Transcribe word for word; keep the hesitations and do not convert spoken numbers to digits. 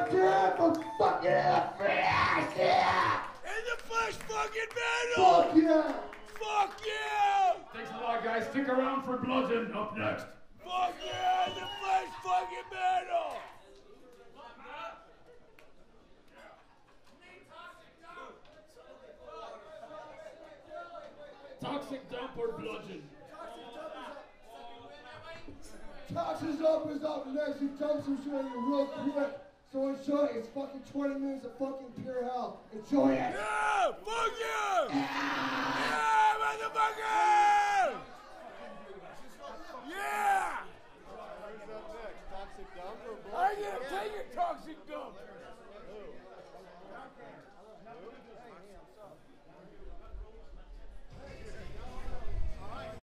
yeah, for fucking hell, yeah! In the flesh fucking metal! Fuck yeah! Fuck yeah! Thanks a lot, guys. Stick around for Bludgeon up next. Fuck yeah, in the flesh fucking metal! Toxic Dump or Bludgeon? Toxic Dump is up next. He dumps some shit on you real quick. So enjoy it. It's fucking twenty minutes of fucking pure hell. Enjoy it. Yeah! Fuck yeah! Yeah, motherfucker! Yeah! Who's up next? Toxic Dump or I Bludgeon? get take it, Toxic Dump!